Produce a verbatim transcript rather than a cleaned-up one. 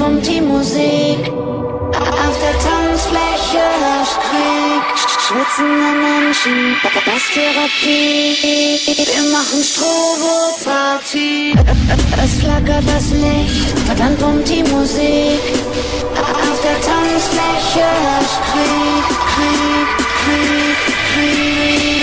pumpt die Musik. Auf der Tanzfläche herrscht Krieg. Schwitzende Menschen, das Therapie. Wir machen Strobo-Party. Es flackert das Licht, dann pumpt die Musik. Auf der Tanzfläche herrscht Krieg, Krieg, Krieg, Krieg.